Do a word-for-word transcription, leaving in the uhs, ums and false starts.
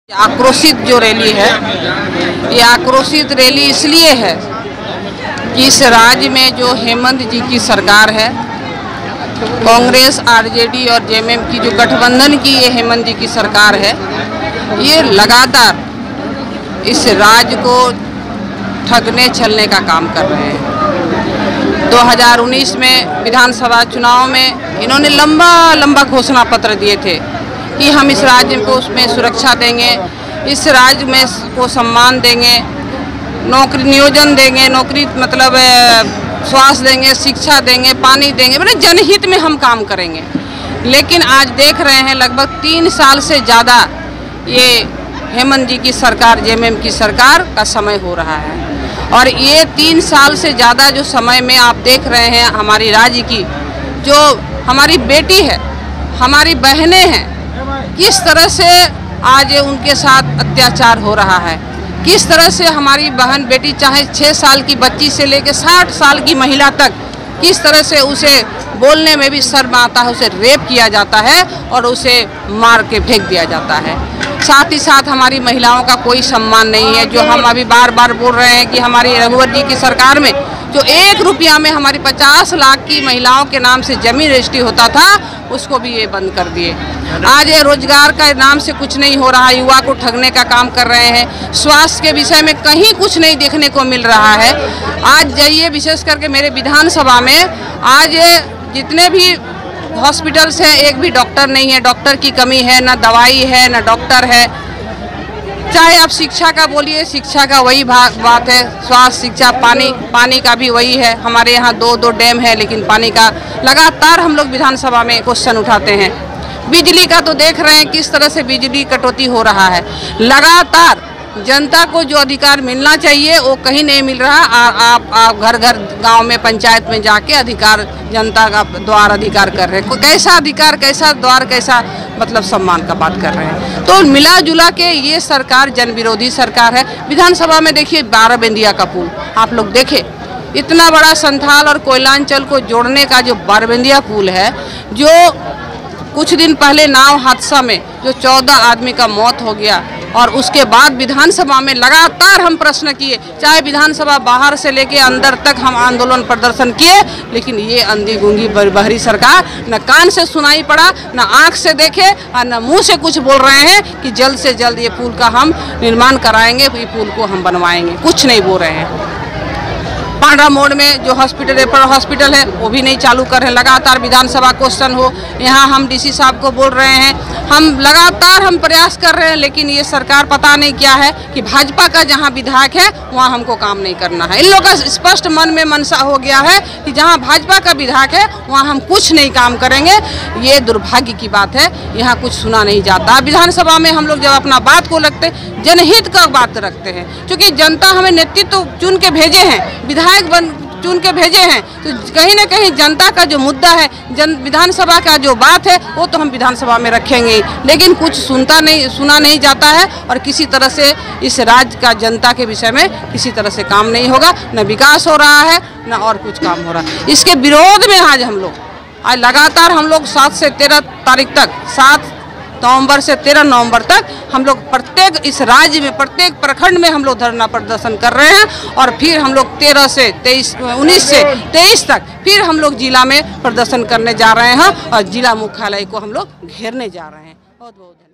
आक्रोशित जो रैली है, ये आक्रोशित रैली इसलिए है कि इस राज्य में जो हेमंत जी की सरकार है, कांग्रेस, आरजेडी और जेएमएम की जो गठबंधन की ये हेमंत जी की सरकार है, ये लगातार इस राज्य को ठगने छलने का काम कर रहे हैं। दो हज़ार उन्नीस में विधानसभा चुनाव में इन्होंने लंबा लंबा घोषणा पत्र दिए थे कि हम इस राज्य को उसमें सुरक्षा देंगे, इस राज्य में को सम्मान देंगे, नौकरी नियोजन देंगे, नौकरी मतलब स्वास्थ्य देंगे, शिक्षा देंगे, पानी देंगे, मतलब जनहित में हम काम करेंगे। लेकिन आज देख रहे हैं लगभग तीन साल से ज़्यादा ये हेमंत जी की सरकार, जेएमएम की सरकार का समय हो रहा है। और ये तीन साल से ज़्यादा जो समय में आप देख रहे हैं हमारी राज्य की जो हमारी बेटी है, हमारी बहनें हैं, किस तरह से आज उनके साथ अत्याचार हो रहा है, किस तरह से हमारी बहन बेटी चाहे छः साल की बच्ची से लेकर साठ साल की महिला तक किस तरह से उसे बोलने में भी शर्म आता है, उसे रेप किया जाता है और उसे मार के फेंक दिया जाता है। साथ ही साथ हमारी महिलाओं का कोई सम्मान नहीं है। जो हम अभी बार बार बोल रहे हैं कि हमारी रघुवर जी की सरकार में जो एक रुपया में हमारी पचास लाख की महिलाओं के नाम से जमीन रजिस्ट्री होता था, उसको भी ये बंद कर दिए। आज ये रोजगार का नाम से कुछ नहीं हो रहा, युवा को ठगने का काम कर रहे हैं। स्वास्थ्य के विषय में कहीं कुछ नहीं देखने को मिल रहा है। आज जाइए, विशेष करके मेरे विधानसभा में आज जितने भी हॉस्पिटल्स हैं, एक भी डॉक्टर नहीं है, डॉक्टर की कमी है, ना दवाई है, ना डॉक्टर है। चाहे आप शिक्षा का बोलिए, शिक्षा का वही बात है, स्वास्थ्य, शिक्षा, पानी पानी का भी वही है। हमारे यहाँ दो दो डैम है, लेकिन पानी का लगातार हम लोग विधानसभा में क्वेश्चन उठाते हैं। बिजली का तो देख रहे हैं किस तरह से बिजली कटौती हो रहा है। लगातार जनता को जो अधिकार मिलना चाहिए वो कहीं नहीं मिल रहा। आ, आप आप घर घर गांव में, पंचायत में जाके अधिकार, जनता का द्वार अधिकार कर रहे हैं। कैसा अधिकार, कैसा द्वार, कैसा मतलब सम्मान का बात कर रहे हैं। तो मिला जुला के ये सरकार जन विरोधी सरकार है। विधानसभा में देखिए बाराबंदिया का पुल आप लोग देखे, इतना बड़ा संथाल और कोयलांचल को जोड़ने का जो बाराबंदिया पुल है, जो कुछ दिन पहले नाव हादसा में जो चौदह आदमी का मौत हो गया, और उसके बाद विधानसभा में लगातार हम प्रश्न किए, चाहे विधानसभा बाहर से लेके अंदर तक हम आंदोलन प्रदर्शन किए, लेकिन ये अंधी गूंगी बहरी सरकार न कान से सुनाई पड़ा, न आंख से देखे और न मुंह से कुछ बोल रहे हैं कि जल्द से जल्द ये पुल का हम निर्माण कराएंगे, ये पुल को हम बनवाएंगे। कुछ नहीं बोल रहे हैं। पांडा मोड़ में जो हॉस्पिटल, रेफर हॉस्पिटल है, वो भी नहीं चालू कर रहे हैं। लगातार विधानसभा क्वेश्चन हो, यहाँ हम डीसी साहब को बोल रहे हैं, हम लगातार हम प्रयास कर रहे हैं, लेकिन ये सरकार पता नहीं क्या है कि भाजपा का जहाँ विधायक है वहाँ हमको काम नहीं करना है। इन लोगों का स्पष्ट मन में मनसा हो गया है कि जहाँ भाजपा का विधायक है वहाँ हम कुछ नहीं काम करेंगे। ये दुर्भाग्य की बात है, यहाँ कुछ सुना नहीं जाता। विधानसभा में हम लोग जब अपना बात को रखते, जनहित का बात रखते हैं, क्योंकि जनता हमें नेतृत्व चुन के भेजे हैं, विधायक बन चुन के भेजे हैं, तो कहीं ना कहीं जनता का जो मुद्दा है, जन विधानसभा का जो बात है, वो तो हम विधानसभा में रखेंगे। लेकिन कुछ सुनता नहीं, सुना नहीं जाता है, और किसी तरह से इस राज्य का जनता के विषय में किसी तरह से काम नहीं होगा। न विकास हो रहा है, न और कुछ काम हो रहा है। इसके विरोध में आज हम लोग आज लगातार हम लोग सात से तेरह तारीख तक, सात नवंबर से तेरह नवंबर तक हम लोग प्रत्येक इस राज्य में प्रत्येक प्रखंड में हम लोग धरना प्रदर्शन कर रहे हैं। और फिर हम लोग तेरह से तेईस उन्नीस से तेईस तक फिर हम लोग जिला में प्रदर्शन करने जा रहे हैं, और जिला मुख्यालय को हम लोग घेरने जा रहे हैं। बहुत बहुत धन्यवाद।